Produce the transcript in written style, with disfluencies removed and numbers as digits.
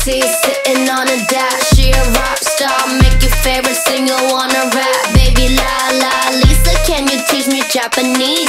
seat, sitting on a dash. She a rock star, make your favorite singer wanna rap. Baby la la Lisa, can you teach me Japanese?